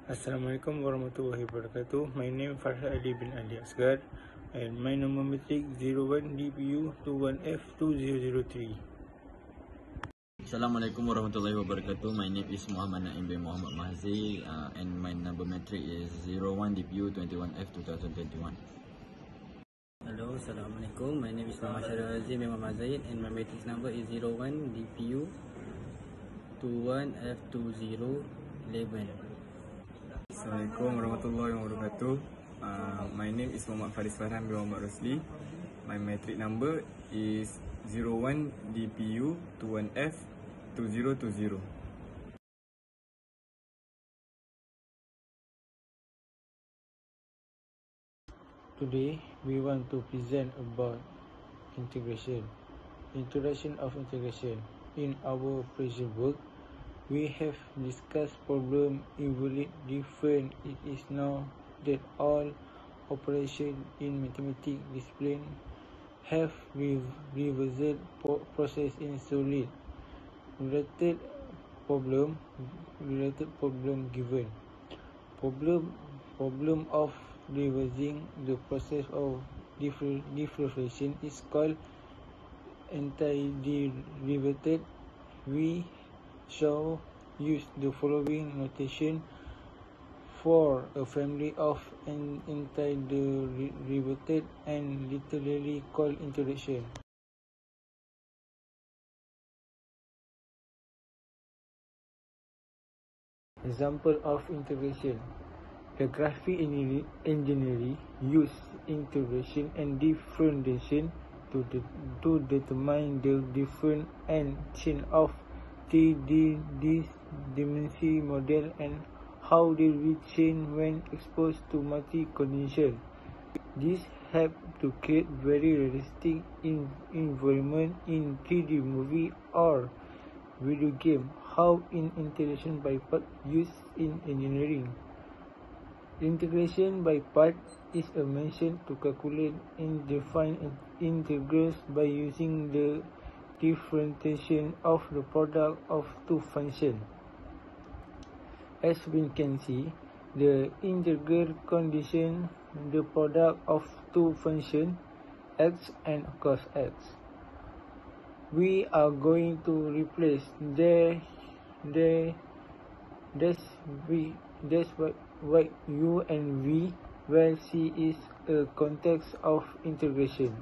Assalamualaikum warahmatullahi wabarakatuh. My name is Farhad Ali bin Ali Asgar and my number metric 01DPU21F2003. Assalamualaikum warahmatullahi wabarakatuh. My name is Muhammad Naim bin Muhammad Mahzi and my number metric is 01DPU21F2021. Hello, Assalamualaikum. My name is Muhammad Syarul Azim bin Muhammad Zaid and my matrix number is 01DPU21F2011. Assalamualaikum warahmatullahi wabarakatuh. My name is Muhammad Faris Farhan bin Muhammad Rosli. My matric number is 01DPU21F2020. Today we want to present about integration. Introduction of integration. In our previous work, we have discussed problem involving different. It is now that all operations in mathematics discipline have reversal process in solid related problem given. Problem of reversing the process of differentiation is called antiderivative. We shall use the following notation for a family of antiderivative and literally called integration. Example of integration. The graphic engineering use integration and differentiation to determine the difference and change of three-dimensional model and how they will change when exposed to multi-condition. This help to create very realistic environment in 3D movie or video game. How in integration by part used in engineering. Integration by part is a method to calculate and define integrals by using the differentiation of the product of two functions. As we can see, the integral condition the product of two functions x and cos x. We are going to replace that's what u and v, where c is a context of integration.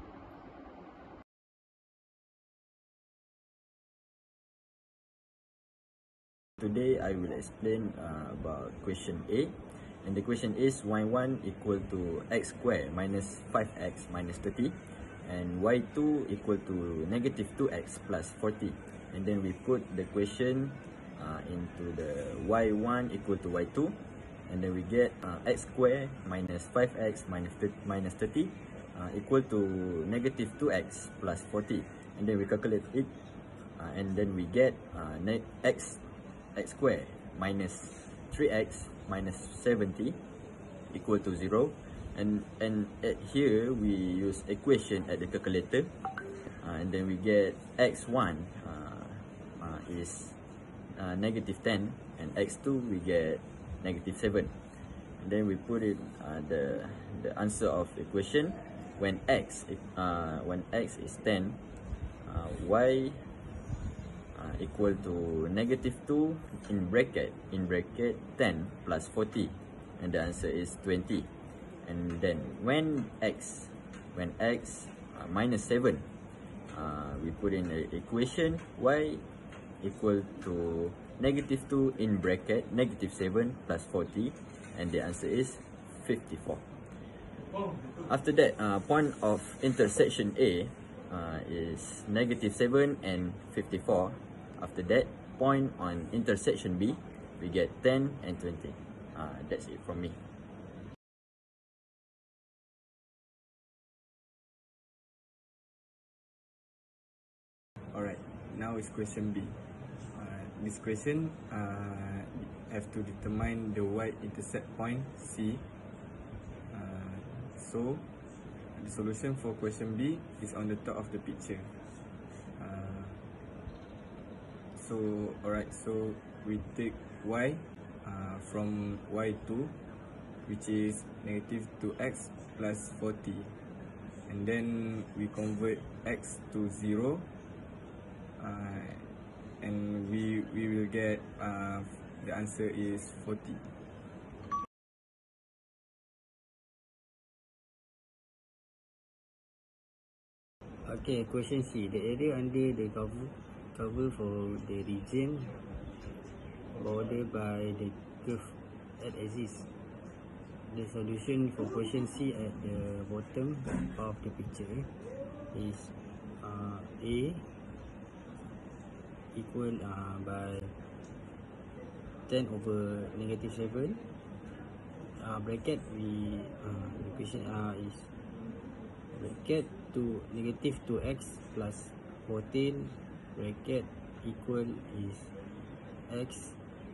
Today I will explain about question A, and the question is y1 equal to x squared minus 5x minus 30 and y2 equal to negative 2x plus 40, and then we put the question into the y1 equal to y2, and then we get x squared minus 5x minus 30 equal to negative 2x plus 40, and then we calculate it, and then we get x squared minus 3x minus 70 equal to 0, and here we use equation at the calculator, and then we get x1 is negative 10 and x2 we get negative 7, and then we put it the answer of equation when x is 10, y equal to negative 2 in bracket 10 plus 40, and the answer is 20. And then when x minus 7, we put in an equation y equal to negative 2 in bracket negative 7 plus 40, and the answer is 54. After that, point of intersection A is negative 7 and 54. After that, point on intersection B, we get 10 and 20. That's it from me. Alright, now is question B. This question have to determine the y-intercept point C. So the solution for question B is on the top of the picture. So alright, so we take y from y2, which is negative 2x plus 40, and then we convert x to 0, and we will get the answer is 40. Okay, question C. The area under the cover for the region bordered by the curve at axis. The solution for question C at the bottom of the picture is A equal by 10 over negative 7. Bracket the question is bracket to negative 2x plus 14 bracket equal is x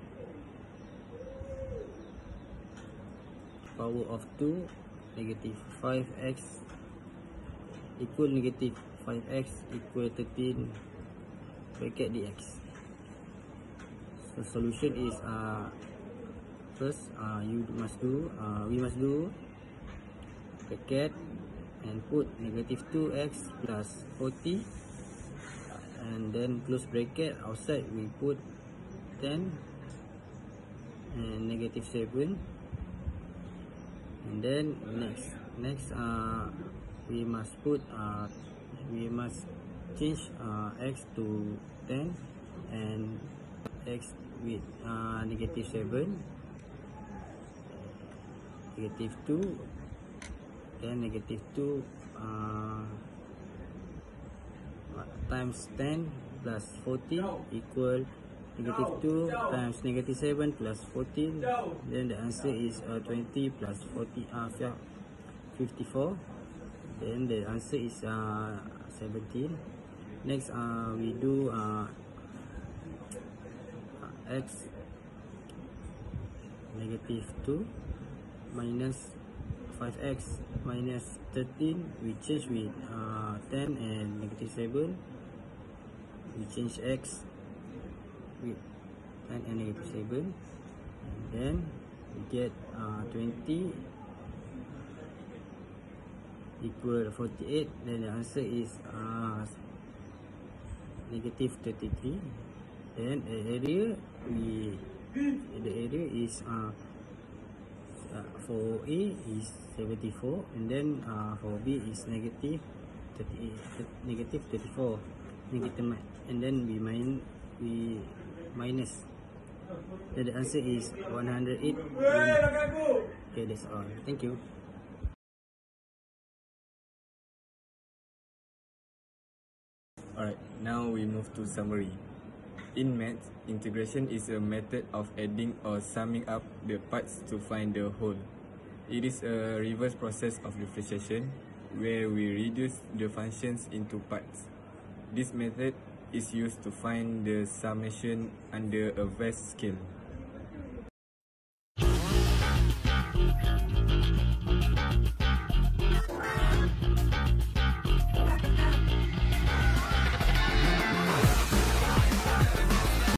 power of 2 negative 5x equal negative 5x equal 13 bracket dx. So solution is first we must do bracket and put negative 2x plus 40, and then close bracket. Outside we put 10 and negative 7, and then next we must change x to 10 and x with negative 7, negative 2, then negative 2 times 10 plus 14 equal negative 2 times negative 7 plus 14. Then the answer is 20 plus 40 54. Then the answer is 17. Next we do x negative 2 minus 5x minus 13. We change with 10 and negative 7. We change x with 10 and negative 7, and then we get 20 equal 48. Then the answer is negative 33. Then the area is for A is 74, and then for B is negative 34, and then we minus. Then the answer is 108. Okay, that's all. Thank you. Alright, now we move to summary. In maths, integration is a method of adding or summing up the parts to find the whole. It is a reverse process of differentiation where we reduce the functions into parts. This method is used to find the summation under a vast scale.